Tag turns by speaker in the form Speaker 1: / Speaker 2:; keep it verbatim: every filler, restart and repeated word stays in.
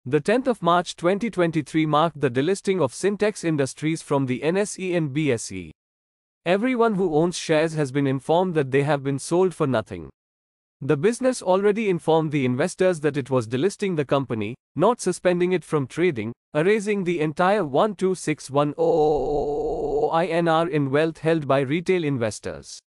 Speaker 1: The tenth of March twenty twenty-three marked the delisting of Sintex Industries from the N S E and B S E. Everyone who owns shares has been informed that they have been sold for nothing. The business already informed the investors that it was delisting the company, not suspending it from trading, erasing the entire one two six one zero I N R in wealth held by retail investors.